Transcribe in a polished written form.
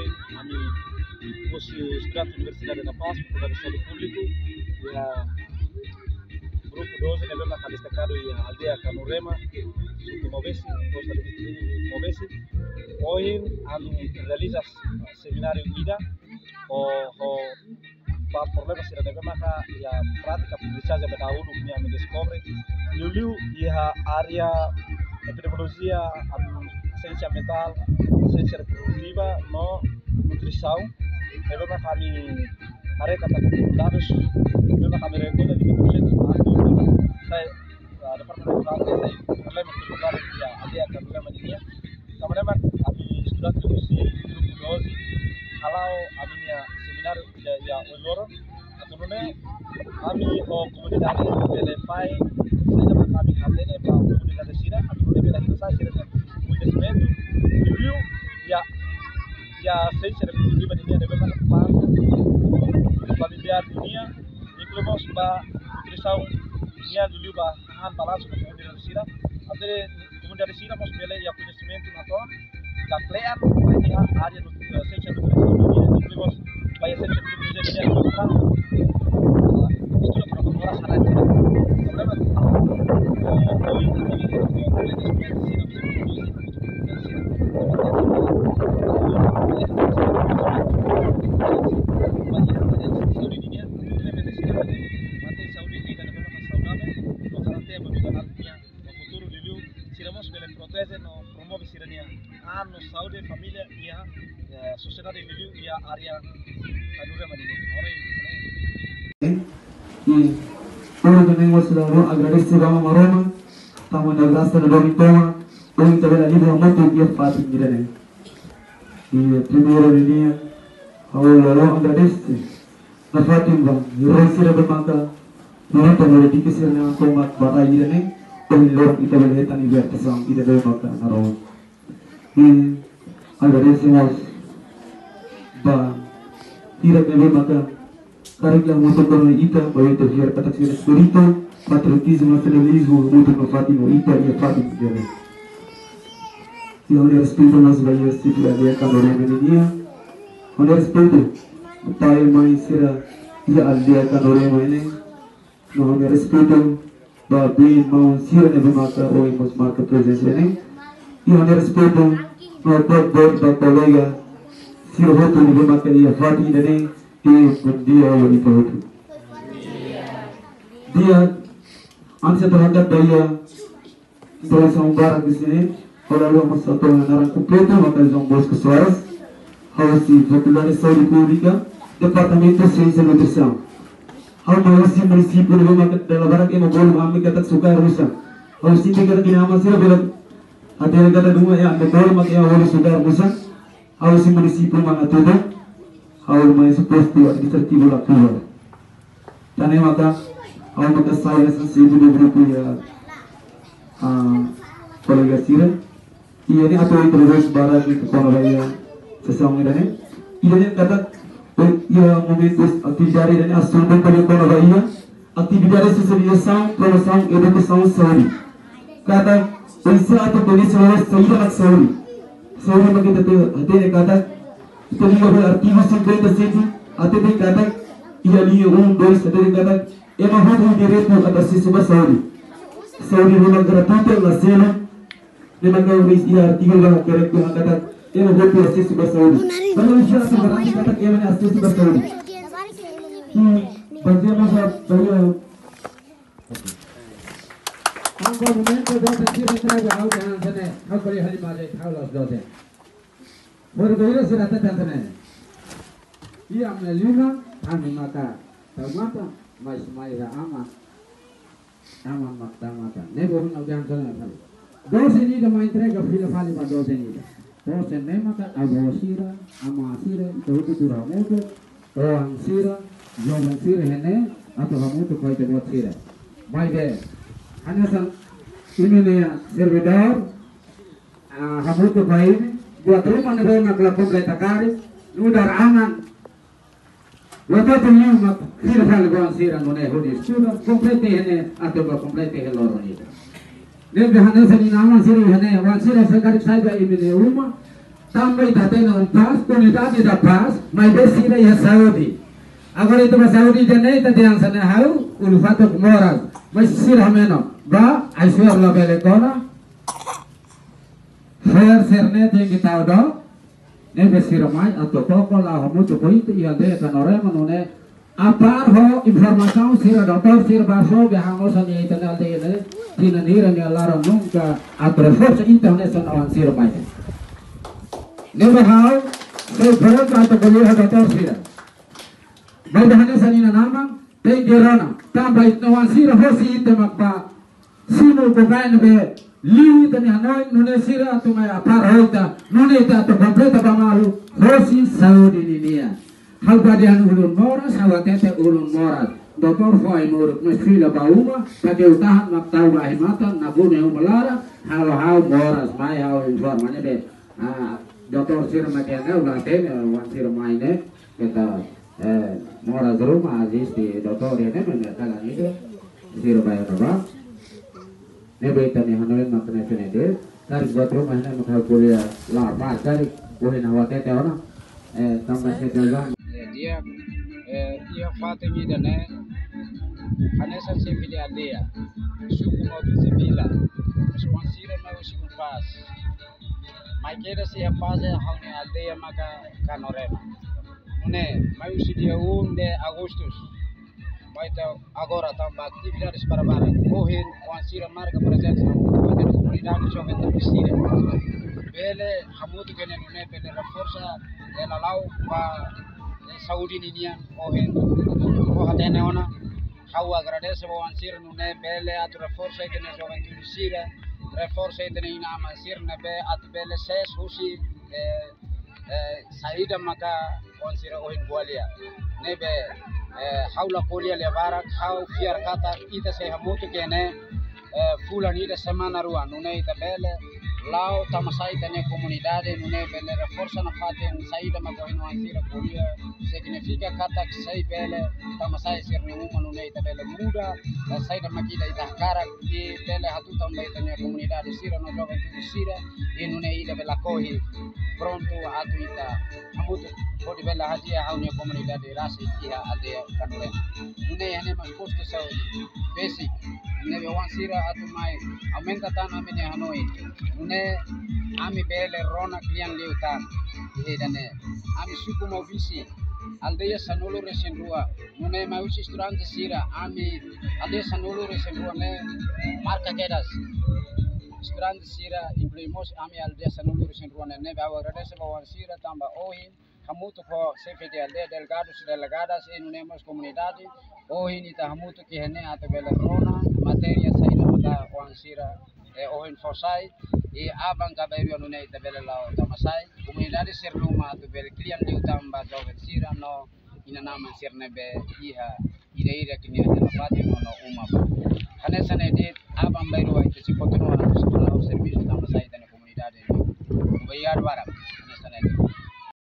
hoy kami fosse estudante da Universidade da Paz, Faculdade de Saúde Público, e a grupo 12 que vemos destacado e a aldeia Canurema, que movesse, posta de movesse. Hoje realiza seminário IDA, o problemas que devemos e a prática publicidade da UNU que me descobre, Lulu e a área epidemiologia, ciência mental, ciência reprodutiva, nutrição, devemos kami mereka dados, devemos kami rekomendasi di proses saya departemen saya problema mencoba ya ada problema ini kemudian kami sudah diskusi grup 12 kalau kami seminar ya olor atau kami komunitas telefai saya kami katanya komunitas sini atau bela saya sini komunitas review ya saya repetitiva ini ada beberapa familiar dunia incluso nutrição dia dulu bahan balanço da comunidade sira até comunidade sira mos bela ya conhecimento na to da clear vai a área do ciência do nutrição incluso vai a ciência do nutrição dia local estudo para melhorar a área problema hoje saúde, família e a sociedade viveu e a área Canurema ini. E hoje também gostaria de agradecer a Maroma, estamos na graça da Domitoma, hoje também ali do muito dia fácil de né. E primeiro dia, eu agradeço na Fatima, e receber bermata, não tem nada que ser na comat barai de né, hoje lor kita boleh tani bertasam kita boleh makan Maroma. E agradecemos ba tidak boleh makan karena untuk orang ita bahwa itu biar kata sini espiritu patriotismo nacionalismo untuk Fatima ita ia Fatima jadi e onde respeito nas vaias se dia Canurema dia onde respeito tayo mai sira ia aldeia Canurema ini onde respeito ba bem mau sira ne maka oi mos marca presença ini e onde respeito no buat da colega sira hotu ne maka ia Fatima ini dia yang itu dia anse terhadap daya instalação barang di sini kalau lu masuk satu naran completo maka são bos kesuaras harus di Faculdade de Saúde Pública Departamento de Ciência e Nutrição harus di município de maka dalam barang yang boleh kami kata suka rusak harus di kata kini amat sih bila ada kata dua yang boleh maka yang boleh suka rusak harus di município mana tuh awal mai suposto administrativo la tua tane maka awal maka saya sensible do grupo ya kolega sira iya ni atau terus barang itu kono raya sesama ini iya kata ya momentos atividade dan assunto para kono raya atividade socialização promoção educação saúde kata bisa atau tulis saúde bagi hati kata itu dia artigo 57 até tem kata ia linha 1 2 até tem kata emang hak direito atas siswa saúde rumah gratuita na selo memang kau ia artigo lah correto kata emang hak atas siswa saúde kalau bisa sebenarnya kata emang atas siswa saúde bagaimana saya angka momento dosa sira traga au jangan sana au kali hari male thaulas dosa baru kira sira tatan iya melina kami mata tahu mata mai aman mata ne baru au jangan sana dosa ini dah main entrega fila fali pada dosa ini dosa ne mata abu sira ama sira itu turamuto orang sira jombang sira hene atau kamu tu kau itu buat sira mai deh hanya sang ini nih servidor kamu tuh baik buat rumah nih nak lakukan kereta kari udah rangan waktu itu nih mak sila kali gua siran mana hodis sudah komplete ini atau gak komplete helor ini nih hanya seni nama siri hanya wan sira sekali saja ini nih rumah também está tendo paz, comunidade da paz, mas decida e a saúde. Agora itu Saudi janai tadi yang sana hau ulfatuk moral, mas sirah meno, ba aiswar la belekona, fair serne yang kita udah, ne besirmai atau pokok lah homo tu poin tu yang dia kan orang menune apar ho informasi sirah doktor sirah baso behangos ani internet ini, tina nira ni alarm nunca atau force internet sana orang sirah mai. Ne behau, seberapa atau kuliah doktor sirah. Baiknya sanina nama, tenggerana, tambah itu wansira hosi itu makba, sinu pemain be, liu tani hanoi, nune sira tu mai apar hoita, nune itu atau kompleta bamalu, hosi Saudi dunia. Hal badian ulun moras, hawatete ulun moras. Doktor foi muruk mesfila bauma, kaki utahan maktau bahimatan, nabune umalara, halo moras, mai hau informanya be, doktor sira makiannya ulah tene, wansira maine, kita moras rumah aziz di doktor ini mengatakan itu sir bayar apa? Nebe tani hanoin makna senede, dari buat rumah ini makna kuliah lama dari kuliah awatnya teona, tambah sejalan. Dia fatemi dane, anesa sefili aldea, suku mau sefila, suan sira mau suku pas, maikera si apa saja hanya aldea maka kanorema. Nune, mai usi dia de Agustus. Mai ta agora tambah atividades para barang. Kohin wansira marca presença na comunidade jovem da Piscina. Bele hamutu kene nune bele reforça ela lau pa Saudi ninia kohin. Ko hatene ona. Hau agradece wansira nune bele atu reforça kene jovem da Piscina. Reforça kene ina mansir nebe at bele ses husi Saida maka wansira ohin bualia nebe haula kulia le barak hau fiar kata ita se hamutu kene fulan ida semana rua nune ita bele lao tamasai tane comunidade nune bele reforça na faten saida maka ohin wansira kulia significa kata sai bele tamasai sirne uma nune ita bele muda saida makida ita karak di bele hatu tambah tane comunidade sira no jovem tu sira e nune ida bela kohi pronto atu ita hamutu kodi bela hajia haunia comunidade rasi iha aldea Canurema nune hane mas posto saúde basic nebe wansira atu mai aumenta tan amene hanoi nune ami bele rona klian liutan ihe dane ami suku mau visi aldea sanulu resen rua nune mai usi studante sira ami aldea sanulu resen rua ne marca kedas Studante sira incluímos ami aldea sanulu resen rua ne bawa agradece bawa sira tamba ohin hamutu ko CFD aldea delegados delegadas e nunemos comunidade ohin ita hamutu ki hene ata bela rona materia saída maka wansira ohin forsai e abang kabairo nune ita bela lao tamasai comunidade serluma ata bela klian liu tamba jovem sira no ina nama sirnebe iha ida kini ada pati no umma hane sanedit abang bairo ita si potro na serviço tamasai da comunidade bayar barak